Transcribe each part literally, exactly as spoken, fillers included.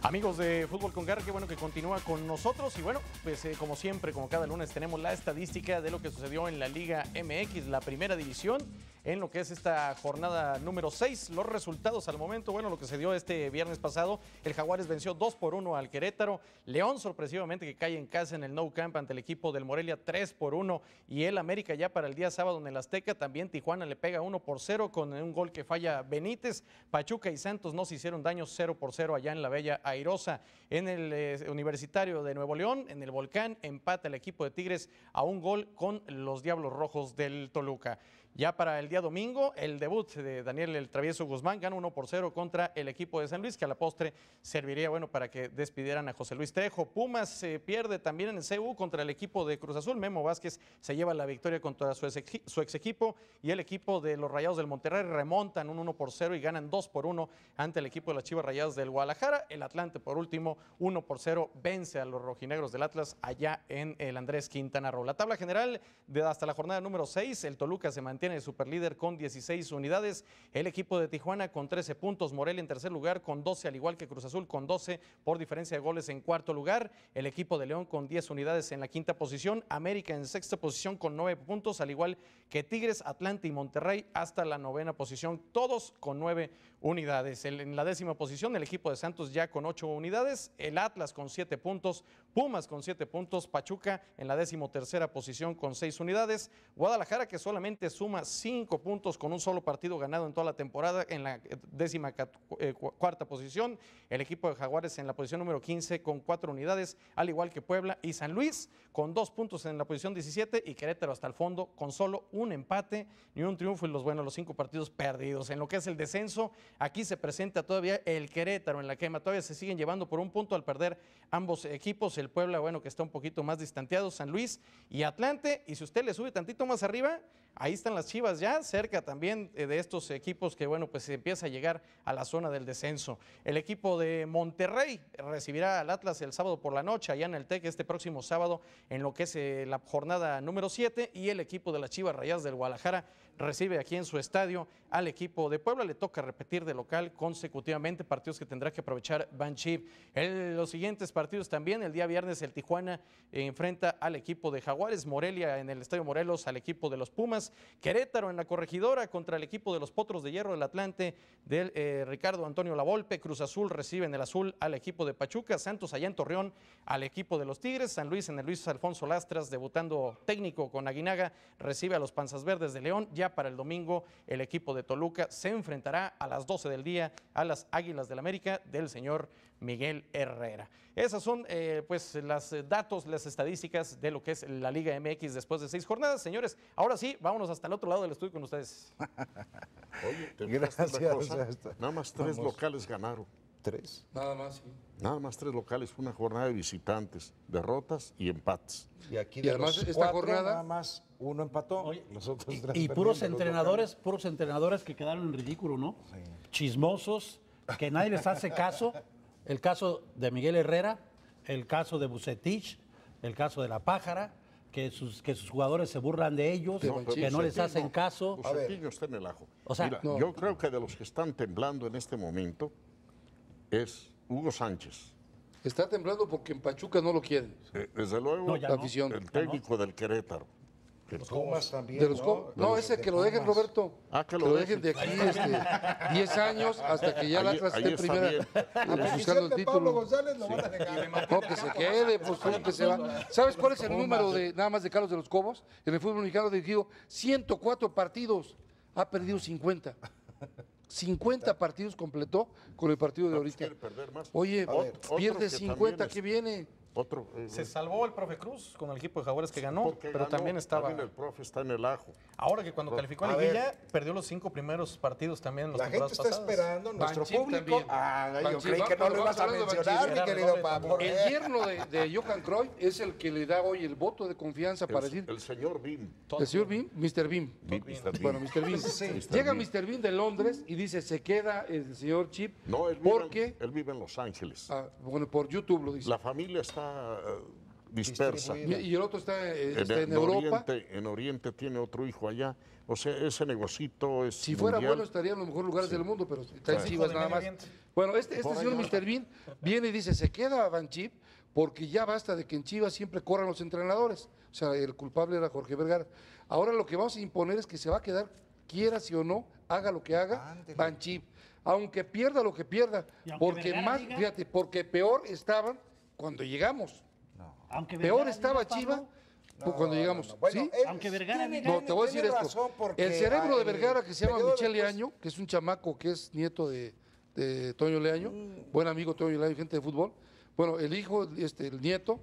Amigos de Fútbol con Garra, qué bueno que continúa con nosotros y bueno, pues eh, como siempre, como cada lunes tenemos la estadística de lo que sucedió en la Liga M X, la primera división, en lo que es esta jornada número seis. Los resultados al momento, bueno, lo que se dio este viernes pasado, el Jaguares venció dos por uno al Querétaro, León sorpresivamente que cae en casa en el Nou Camp ante el equipo del Morelia tres por uno y el América ya para el día sábado en el Azteca, también Tijuana le pega uno por cero con un gol que falla Benítez, Pachuca y Santos no se hicieron daño cero por cero allá en la Bella Airosa. En el eh, Universitario de Nuevo León, en el Volcán, empata el equipo de Tigres a un gol con los Diablos Rojos del Toluca. Ya para el día domingo, el debut de Daniel el Travieso Guzmán gana uno por cero contra el equipo de San Luis, que a la postre serviría bueno para que despidieran a José Luis Trejo. Pumas se eh, pierde también en el C U contra el equipo de Cruz Azul. Memo Vázquez se lleva la victoria contra su ex, su ex equipo y el equipo de los Rayados del Monterrey remontan un uno por cero y ganan dos por uno ante el equipo de las Chivas Rayadas del Guadalajara. El Atlante, por último, uno por cero vence a los rojinegros del Atlas allá en el Andrés Quintana Roo. La tabla general de hasta la jornada número seis, el Toluca se mantiene tiene el superlíder con dieciséis unidades, el equipo de Tijuana con trece puntos, Morelia en tercer lugar con doce, al igual que Cruz Azul con doce por diferencia de goles en cuarto lugar, el equipo de León con diez unidades en la quinta posición, América en sexta posición con nueve puntos, al igual que Tigres, Atlante y Monterrey hasta la novena posición, todos con nueve unidades. El, en la décima posición el equipo de Santos ya con ocho unidades, el Atlas con siete puntos, Pumas con siete puntos, Pachuca en la décimo tercera posición con seis unidades, Guadalajara que solamente suma cinco puntos con un solo partido ganado en toda la temporada en la décima cuarta posición, el equipo de Jaguares en la posición número quince con cuatro unidades, al igual que Puebla y San Luis con dos puntos en la posición diecisiete y Querétaro hasta el fondo con solo un empate ni un triunfo y los buenos los cinco partidos perdidos. En lo que es el descenso, aquí se presenta todavía el Querétaro en la quema, todavía se siguen llevando por un punto al perder ambos equipos, el Puebla bueno que está un poquito más distanciado, San Luis y Atlante, y si usted le sube tantito más arriba, ahí están las Chivas ya cerca también de estos equipos que bueno pues se empieza a llegar a la zona del descenso. El equipo de Monterrey recibirá al Atlas el sábado por la noche allá en el TEC este próximo sábado en lo que es eh, la jornada número siete y el equipo de las Chivas Rayadas del Guadalajara recibe aquí en su estadio al equipo de Puebla, le toca repetir de local consecutivamente, partidos que tendrá que aprovechar Banchip. En los siguientes partidos también, el día viernes el Tijuana eh, enfrenta al equipo de Jaguares, Morelia en el Estadio Morelos al equipo de los Pumas, Querétaro en la Corregidora contra el equipo de los Potros de Hierro del Atlante del eh, Ricardo Antonio Lavolpe, Cruz Azul recibe en el azul al equipo de Pachuca, Santos allá en Torreón al equipo de los Tigres, San Luis en el Luis Alfonso Lastras debutando técnico con Aguinaga recibe a los Panzas Verdes de León. Ya para el domingo el equipo de Toluca se enfrentará a las doce del día a las Águilas del América del señor Miguel Herrera. Esas son eh, pues los datos, las estadísticas de lo que es la Liga M X después de seis jornadas. Señores, ahora sí, vámonos hasta el otro lado del estudio con ustedes. Oye, te Gracias. una cosa, nada más tres Vamos. locales ganaron. Tres. Nada más, sí. Nada más tres locales, fue una jornada de visitantes, derrotas y empates. Y aquí Y de además los esta cuatro, jornada- nada más uno empató. Oye, los otros y, tres y puros perdieron, los entrenadores, puros entrenadores que quedaron en ridículo, ¿no? Chismosos, que nadie les hace caso. El caso de Miguel Herrera, el caso de Bucetich, el caso de La Pájara, que sus, que sus jugadores se burlan de ellos, No, que no les Bucetich hacen no. caso. Bucetich está en el ajo. O sea, Mira, no. yo creo que de los que están temblando en este momento es Hugo Sánchez. Está temblando porque en Pachuca no lo quieren. Eh, desde luego, No, ya La no. afición. el técnico del Querétaro. Que- Los Pumas también. De los ¿no? co- no, Los ese de que lo dejen, Pumas. Roberto. Ah, que que lo lo dejen de dejen. aquí este, diez años hasta que ya el Ahí- Atlas ahí esté está primera bien. eh, buscando el de Pablo título. González lo van a dejar. No, que se quede, pues ¿cómo que se va? ¿Sabes cuál es el número de nada más de Carlos de los Cobos? En el fútbol mexicano dirigido ciento cuatro partidos, ha perdido cincuenta. cincuenta partidos completó con el partido de ahorita. quiere perder más. Oye, A ver, otro pierde que cincuenta, también es- ¿qué viene? Otro. eh, Se salvó el profe Cruz con el equipo de Jaguares que ganó, porque pero ganó, también estaba... también el profe está en el ajo. Ahora que cuando calificó a A Liguilla, perdió los cinco primeros partidos también en las La gente temporadas está pasadas. esperando, nuestro Banchip público. también. Ah, yo Banchip, creí que no vamos, lo ibas a vamos hablando de mencionar, mi Banchip. querido Era Pablo. El yerno de, de Johan Cruyff es el que le da hoy el voto de confianza para El, decir, el señor Bim. el señor Bean, mister Bean. Bim, mister Bean. Bueno, mister Bean. Llega mister Bean de Londres y dice, se queda el señor Chip No, él vive, porque, en, él vive en Los Ángeles. ah, bueno, por YouTube lo dice. La familia está eh, dispersa. Distribuida. Y el otro está, eh, En, está en en Europa. Oriente, en Oriente tiene otro hijo allá. O sea, ese negocito es Si fuera mundial. bueno estaría en los mejores lugares del mundo, pero está en Hijo Chivas de nada Medio más. Oriente. Bueno, este, este Por ahí señor va. mister Bean viene y dice, se queda Van Chip porque ya basta de que en Chivas siempre corran los entrenadores. O sea, el culpable era Jorge Vergara. Ahora lo que vamos a imponer es que se va a quedar, quiera sí o no, haga lo que haga, Ándele. Van Chip. Aunque pierda lo que pierda, Y aunque porque Vergara más, diga- fíjate, porque peor estaban cuando llegamos. Aunque Peor Vergara estaba diga, Chiva Pablo, pues, cuando llegamos. no, no. Bueno, ¿Sí? él Aunque Vergara tiene- diga- No, te voy a decir tiene esto. razón porque, El cerebro de ah, Vergara, que se llama periodo Michel después- Leaño, que es un chamaco que es nieto de, de Toño Leaño, Mm. buen amigo Toño Leaño, gente de fútbol. Bueno, el hijo, este, el nieto,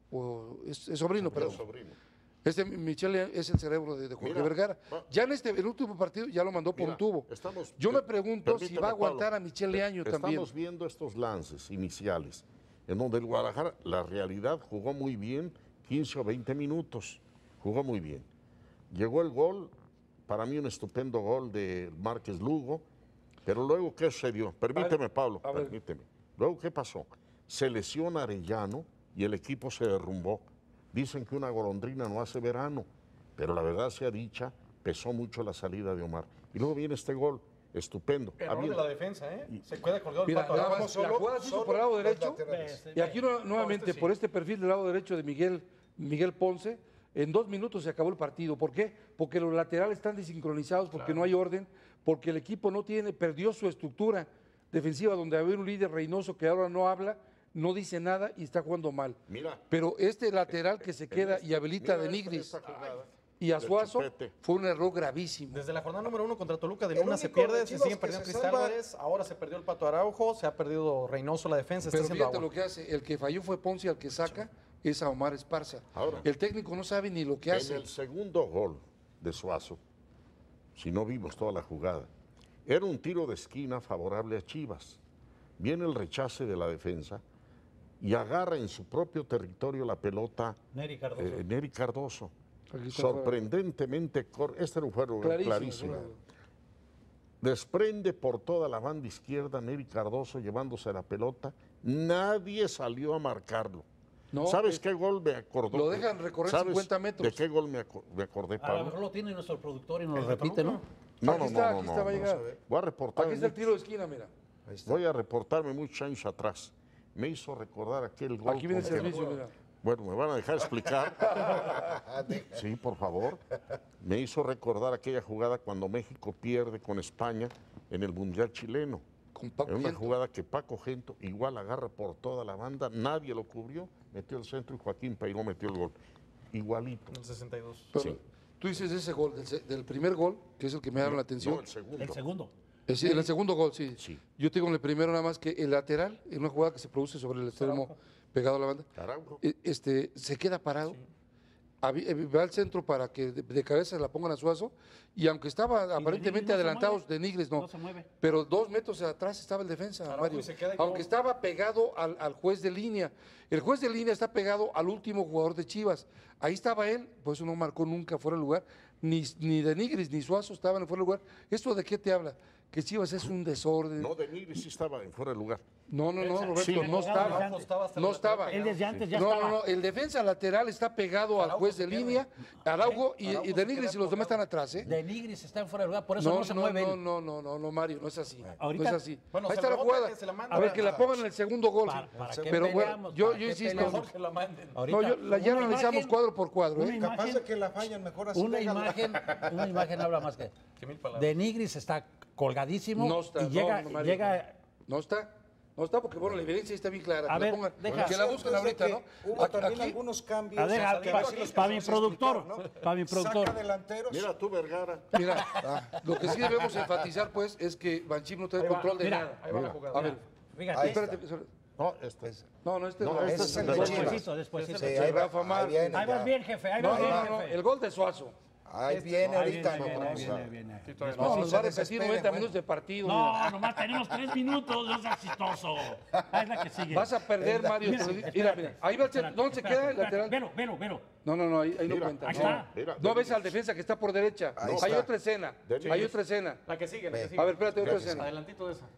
o es, es sobrino, pero sobrino. este Michel Leaño es el cerebro de, de Jorge Mira, Vergara. va- Ya en este el último partido ya lo mandó por Mira, un tubo. estamos- Yo me eh, pregunto si permíteme, va a aguantar Pablo, a Michel eh, Leaño Estamos también. viendo estos lances iniciales, en donde el Guadalajara, la realidad, jugó muy bien, quince o veinte minutos, jugó muy bien. Llegó el gol, para mí un estupendo gol de Márquez Lugo, pero luego, ¿qué sucedió? Permíteme, Pablo, a ver. permíteme. Luego, ¿qué pasó? Se lesiona Arellano y el equipo se derrumbó. Dicen que una golondrina no hace verano, pero la verdad sea dicha, pesó mucho la salida de Omar. Y luego viene este gol, estupendo. Error de Habiendo- la defensa, ¿eh? Se queda colgado el Mira, pato nada Araujo. más, solo- la jugada se hizo solo por el lado los derecho. laterales. Y aquí nu- nuevamente, sí. por este perfil del lado derecho de Miguel, Miguel Ponce, en dos minutos se acabó el partido. ¿Por qué? Porque los laterales están desincronizados, porque no hay orden, porque el equipo no tiene, perdió su estructura defensiva, donde había un líder Reynoso que ahora no habla, no dice nada y está jugando mal. Mira, Pero este lateral que se queda y habilita mira de esta- Nigris esta jugada y a del Suazo Chupete. fue un error gravísimo. Desde la jornada número uno contra Toluca de El Luna se único pierde, de se Chivas siguen que perdiendo se Cristian salva- Álvarez, ahora se perdió el Pato Araujo, se ha perdido Reynoso la defensa, está Pero haciendo fíjate agua. lo que hace, el que falló fue Ponce, al que saca es a Omar Esparza. Ahora. El técnico no sabe ni lo que en hace. el segundo gol de Suazo, si no vimos toda la jugada, era un tiro de esquina favorable a Chivas. Viene el rechace de la defensa y agarra en su propio territorio la pelota Neri Cardoso. eh, Neri Cardoso. Aquí está Sorprendentemente, cor- este era un juego Clarísimo, clarísimo. claro. Desprende por toda la banda izquierda Neri Cardoso llevándose la pelota. Nadie salió a marcarlo. No, ¿Sabes es- qué gol me acordó? lo dejan recorrer ¿Sabes cincuenta metros. ¿De qué gol me, aco- me acordé, A lo Pablo? mejor lo tiene nuestro productor y nos lo ¿El de repite, Toluca? ¿no? No, Aquí no, está, no, aquí no, está, va a no, llegar. Voy a reportar. Aquí está el tiro de esquina, mira. Ahí está. Voy a reportarme muchos años atrás. Me hizo recordar aquel gol. Aquí viene el con que- servicio, mira. Bueno, ¿me van a dejar explicar? Sí, por favor. Me hizo recordar aquella jugada cuando México pierde con España en el Mundial chileno. Con Paco En una Gento. jugada que Paco Gento igual agarra por toda la banda, nadie lo cubrió, metió el centro y Joaquín Peiró metió el gol. Igualito. En el sesenta y dos. Pero Sí. tú dices ese gol, del, se- del primer gol, que es el que me llama la atención. No, el segundo. El segundo. Es decir, el segundo gol, sí. Sí. Yo te digo en el primero nada más que el lateral, en una jugada que se produce sobre el extremo pegado a la banda, Araujo. e- este, se queda parado, avi- eh, va al centro para que de, de cabeza la pongan a Suazo, y aunque estaba aparentemente Nigris no se adelantados mueve. de Nigris, no, No se mueve. pero dos metros atrás estaba el defensa, Araujo Mario. y se queda y Aunque todo. estaba pegado al, al juez de línea. El juez de línea está pegado al último jugador de Chivas. Ahí estaba él, por eso no marcó nunca fuera de lugar. Ni, ni de Nigris ni Suazo estaban fuera de lugar. ¿Esto de qué te habla? Que Chivas es un desorden. No, de Nigris sí estaba en fuera de lugar. No, no, no, Roberto, Sí. no estaba. Araujo estaba hasta No el lateral estaba. pegado. Él desde antes ya No, estaba. no, no, el defensa lateral está pegado al Araujo juez se de pierde. línea, Araujo y, Araujo y de se Nigris queda y los demás colgado. están atrás, ¿eh? De Nigris está en fuera de lugar, por eso No, no, se no, mueve no, él. no, no, no, no, Mario, no es así. Ahorita- no es así. Bueno, Ahí se está la rebota, jugada. que se la manda. A ver, que la pongan en el segundo gol. ¿Para- para qué Pero bueno, peleamos? yo, ¿Para yo qué insisto, peleamos? Mejor que la manden. Ahorita, no, yo, la- ya una lo analizamos imagen- cuadro por cuadro, una ¿eh? imagen- Capaz de que la fallan mejor así. Una déjala. imagen, una imagen habla más que. Que mil palabras. De Nigris está colgadísimo No está, y llega, no, Mario, llega No está, no está porque, bueno, la evidencia está bien clara. A que la ver, pongan- deja. que la busquen Desde ahorita, que ¿no? Hubo Aquí- también aquí- algunos cambios. A ver, o sea, pa- que pa- así los pa' mi podemos explicar, productor, pa' mi productor. Saca delanteros. Mira tú, Vergara. Mira, lo que sí debemos enfatizar, pues, es que Banchip no trae Ahí va, control de mira, nada. Ahí va la jugada. A ver, Fíjate. Ahí espérate. No, este es. No, no, este No, no. este Ese es es el el de de Chivas. Despuésito, despuésito. Sí, Sí, ahí va, Rafa Márquez. ahí viene Ahí vas ya. bien, jefe, ahí No, vas no, bien, no, no, jefe. el gol de Suazo. Ahí viene Ahí ahorita. viene, no, viene, vamos a- viene, viene. Sí, todavía No, Sí, nos se va a repetir desespere, noventa bueno. minutos de partido. No, mira. nomás tenemos tres minutos, no seas chistoso. Ahí es la que sigue. Vas a perder, Mario. Mira, te lo digo. espérate, Mira, mira. Ahí va el espérate, centro. ¿Dónde se espérate, queda el espérate. lateral? Velo, velo, velo. No, no, no, ahí, ahí no Mira, cuenta. ahí no. está. Mira, No de ves Nigris. al defensa que está por derecha. Ahí Hay está. otra escena. De Hay Nigris. otra escena. La que sigue, la que Ve. sigue. A ver, espérate, otra escena. Adelantito de esa.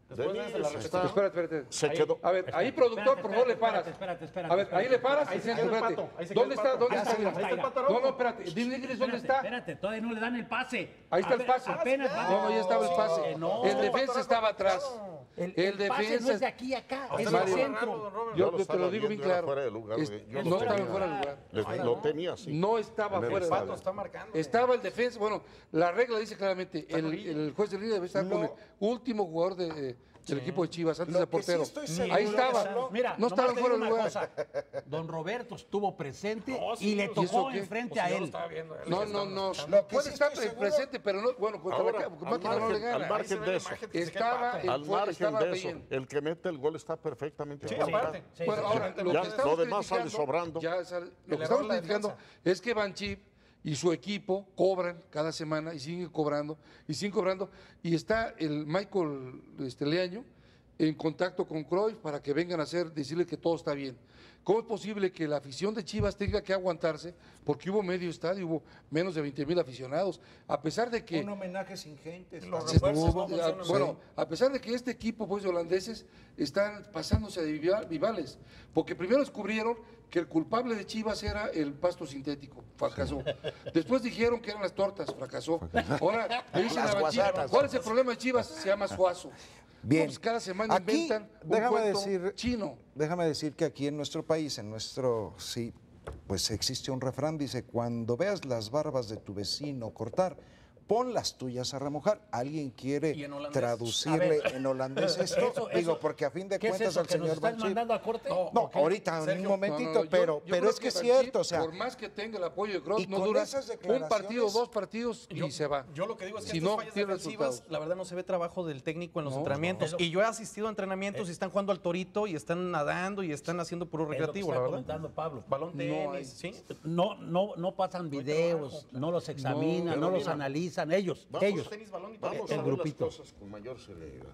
Después de esa, la Denis repetición. está- Espérate, espérate. se quedó. A ver, ahí productor, por favor, le paras. Espérate, espérate, A ver, ahí le paras. Ahí se Espérate, quedó el espérate. pato, ahí se quedó ¿Dónde el está? pato. ¿Dónde Ahí está? está, ahí está el pato No, rojo. no, espérate. Dime, Gris, ¿dónde está? Espérate, todavía no le dan el pase. Ahí está el Ape- pase. Apenas va- No, no, ya estaba el pase. Eh, no. El defensa estaba atrás. El, El el pase no defensa es de aquí a acá, es Mario. del centro. Yo Yo lo te lo estaba digo bien viendo, era claro. fuera de lugar, Es- yo lo no tenía. estaba fuera de lugar. Le- Lo tenía así. No estaba En el fuera de estadio. lugar. Está marcando. Estaba el defensa. Bueno, la regla dice claramente, el, el juez de línea debe estar con el último jugador de, del equipo de Chivas, antes Lo del que sí portero. estoy seguro Ahí que estaba. habló- Mira, no nomás estaba te fuera digo de una lugar. cosa. Don Roberto estuvo presente No, sí, y le ¿y tocó eso qué? enfrente Pues a yo lo él. estaba viendo, él No, que no, estaba no. escuchando. Lo que Puede sí estar estoy seguro- presente, pero no, bueno, contra Ahora, la al máquina no le margen- gana. al Ahí margen se ve de la eso. imagen que se queda Estaba pato. el Al fue- margen estaba de eso, bien. el que mete el gol está perfectamente Sí, equivocado. aparte. Sí, Bueno, sí, ahora, sí. lo Ya, que estamos lo demás sale criticando, sobrando. ya sale- lo El que error estamos de la criticando defensa. es que Van Chip y su equipo cobran cada semana y siguen cobrando y siguen cobrando. Y está el Michael este, Leaño en contacto con Cruyff para que vengan a hacer, decirle que todo está bien. ¿Cómo es posible que la afición de Chivas tenga que aguantarse? Porque hubo medio estadio, hubo menos de veinte mil aficionados. A pesar de que... Un homenaje sin gente. Los Se refuerzos tuvo- no Ah, funcionan. bueno, a pesar de que este equipo pues, de holandeses están pasándose de viva- vivales, porque primero descubrieron que el culpable de Chivas era el pasto sintético, fracasó. Después dijeron que eran las tortas, fracasó. Ahora le dicen Las a la Chivas, guasanas. ¿cuál es el problema de Chivas? Se llama Suazo. Bien. Pues cada semana Aquí, inventan un déjame cuento decir- chino. Déjame decir que aquí en nuestro país, en nuestro, sí, pues existe un refrán, dice, cuando veas las barbas de tu vecino cortar, pon las tuyas a remojar. ¿Alguien ¿Y quiere en holandés? traducirle A ver. en holandés esto? Eso- Digo, eso- porque a fin de ¿Qué es cuentas eso, al que nos señor están Banchip- mandando a corte? No, No, ¿O qué? ahorita, en Sergio, un momentito, No, no, no, yo- pero, yo pero creo es que es Van cierto, Chip, o sea, por más que tenga el apoyo de y Kroos, no con dura esas un declaraciones- partido, dos partidos y Yo- se va. Yo lo que digo es que Si estas no, fallas tiene defensivas, resultados. la verdad no se ve trabajo del técnico en los No, entrenamientos. no. Y yo he asistido a entrenamientos y están jugando al torito y están nadando y están haciendo puro Es lo que recreativo, está la verdad. comentando Pablo. Balón No hay. tenis, sí. No, no, no pasan videos, no los examinan, pero no, los mira, analizan, ellos, vamos, ellos. Tenis, balón y Vamos torito. El a ver grupito. las cosas con mayor serenidad.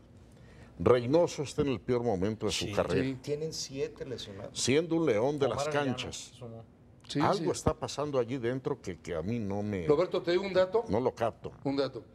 Reynoso está en el peor momento de su carrera, sí. tienen siete lesionados. siendo un león de las Omar Arellano, canchas. sumó. Sí, Algo sí. está pasando allí dentro que, que a mí no me... Roberto, te digo un dato. No lo capto. Un dato.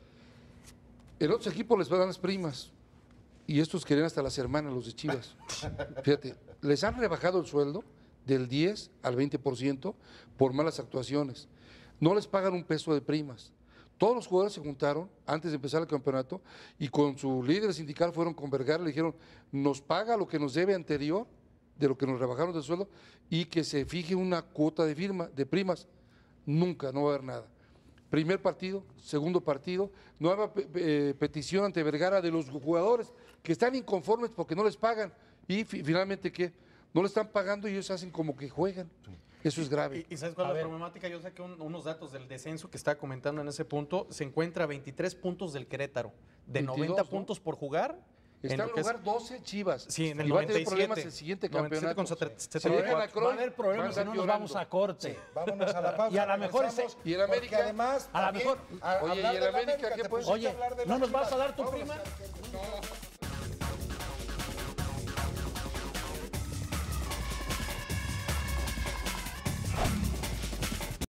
En otros equipos les van las primas. Y estos querían hasta las hermanas, los de Chivas. Fíjate, les han rebajado el sueldo del diez al veinte por ciento por malas actuaciones. No les pagan un peso de primas. Todos los jugadores se juntaron antes de empezar el campeonato y con su líder sindical fueron con Vergara, le dijeron, nos paga lo que nos debe anterior, de lo que nos rebajaron del sueldo, y que se fije una cuota de firma, de primas. Nunca, no va a haber nada. Primer partido, segundo partido, nueva pe- pe- eh, petición ante Vergara de los jugadores que están inconformes porque no les pagan. Y fi- finalmente, ¿qué? No le están pagando y ellos hacen como que juegan. Eso es grave. ¿Y, y sabes cuál es la problemática? Yo saqué un- unos datos del descenso que estaba comentando en ese punto. Se encuentra a veintitrés puntos del Querétaro, de veintidós, noventa ¿no? puntos por jugar. Está en lo que es- lugar doce Chivas. Sí, en el y va a tener noventa y siete. problemas el siguiente noventa y siete campeonato. contra Si setenta y dejan a cuatro. Cruyff, Va a haber problemas van si a no estar nos vamos llorando. a corte. Vámonos a la pausa. Y a lo mejor regresamos, se- y el porque América- además, a lo también, mejor- a- Oye, hablar ¿y el de la América qué te pues? pusiste a Oye, hablar de ¿no las nos vas a Chivas. dar tu Vámonos prima? al- No.